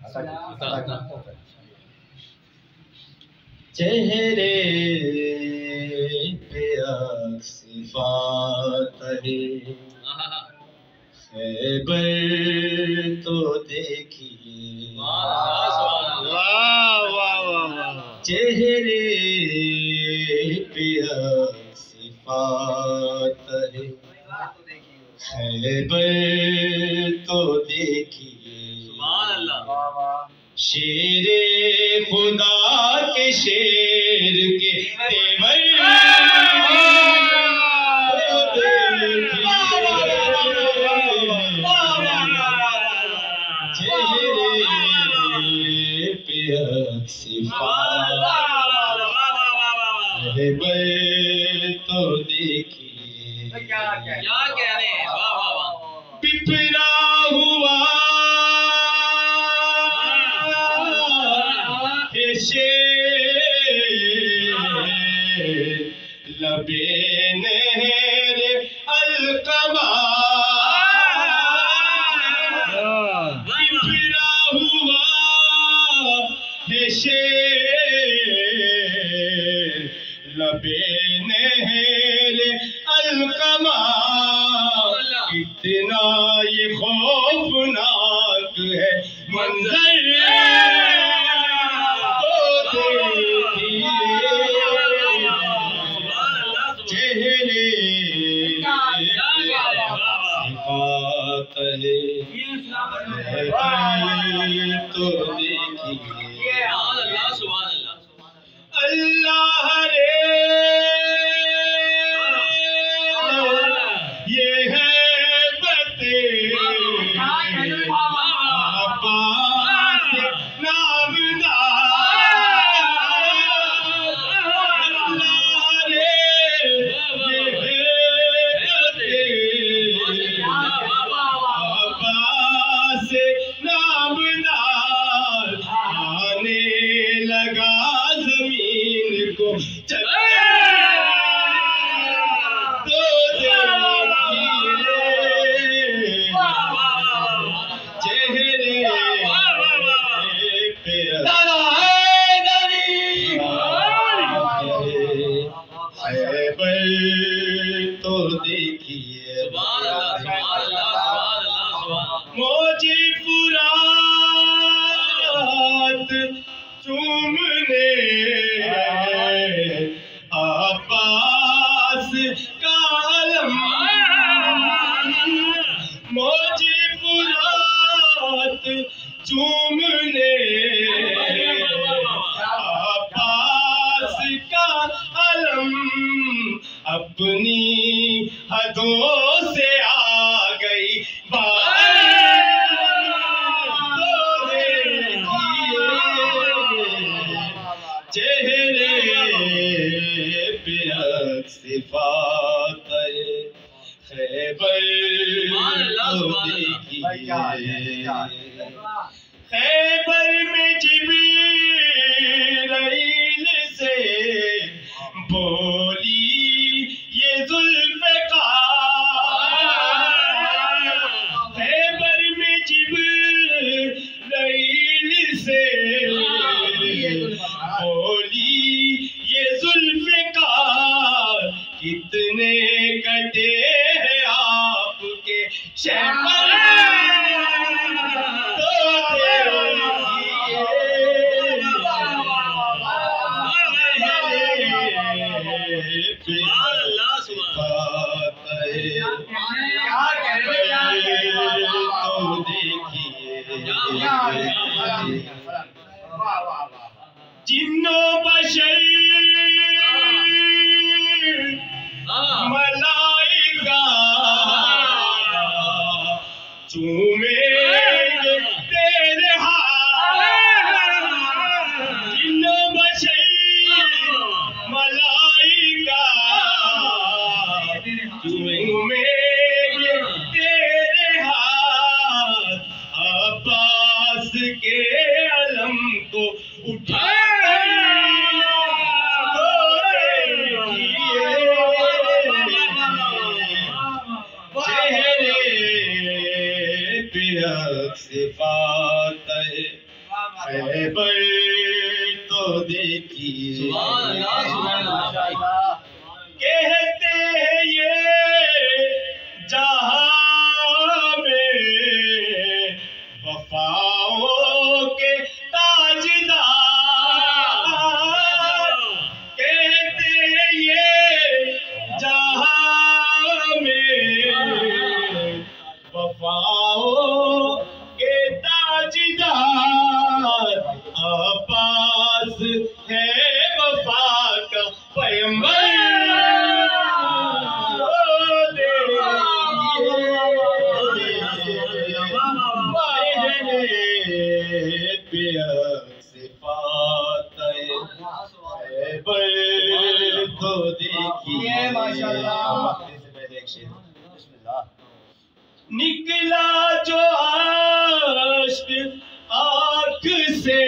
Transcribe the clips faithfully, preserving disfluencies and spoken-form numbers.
چہرے پہ صفات خیبر تو دیکھیے، چہرے پہ صفات خیبر تو دیکھیے، شیر خدا کے شیر کے تیور تو دیکھیے، کیا کہنے پپرا ہوا ہے شیر لبے نہر القبا، پپرا ہوا ہے شیر لبے نہر القبا، کتنا یہ خوفناک ہے منظر تو دیکھیے، چہرے صفات تو دیکھیے، اللہ رے یہ ہے بتے عباس نامدار، اللہ رے یہ ہے بتے عباس نامدار، آنے لگا زمین کو تو دیکھیے، چہرے پہ خیبر تو دیکھیے، موجی فرات چومنے عباس کا علم، موجی فرات چومنے عباس کا علم، اپنی حدوں سے آ گئی بات تو دیکھیے، چہرے پہ صفات خیبر تو دیکھیے، خیبر میں جبریل سے بولی یہ ذوالفقار، خیبر میں جبریل سے بولی یہ ذوالفقار، کتنے کٹے ہیں آپ کے شہر تو جنوں بشر ملائکہ چومے تیرے ہاتھ، جنوں بشر ملائکہ چومے تیرے ہاتھ، عباس کے علم کو اٹھا صفات خیبر تو دیکھیے سبحان اللہ سبحان اللہ کہتے ہیں یہ جہاں میں وفاؤں کے تاجدار کہتے ہیں یہ جہاں میں وفاؤں کے تاجدار عباس ہے وفا کا پیغمبر تو دیکھیے نکلا جو عشق آنکھ سے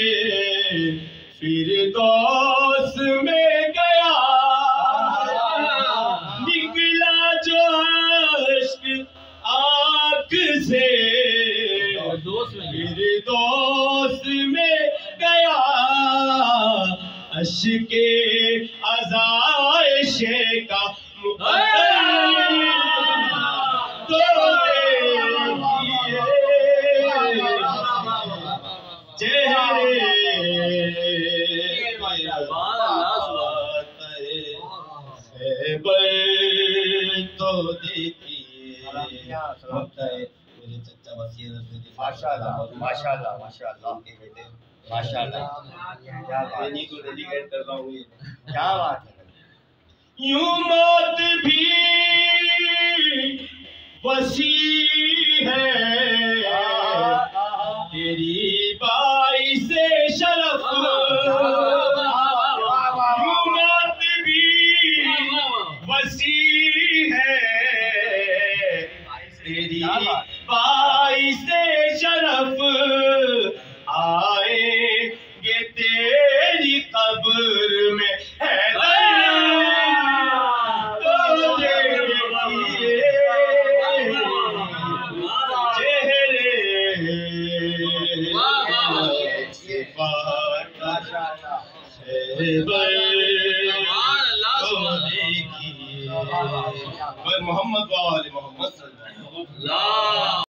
فردوس میں گیا نکلا جو عشق آنکھ سے فردوس میں گیا عشق ازائش کا مقدر تو دیکھیے چہرے خیبر تو دیکھیے میرے چچا وسیع ماشاءاللہ ماشاءاللہ ماشاءاللہ ماشاءاللہ کیا بات کو ڈیلیگیٹ کر رہا ہوں کیا بات ہے یوں موت بھی وسیع ہے تیری باعث شرف یوں موت بھی وسیع ہے تیری باعث شرف آئیں گے تیری قبر میں محمد وآل محمد صلی اللہ علیہ وسلم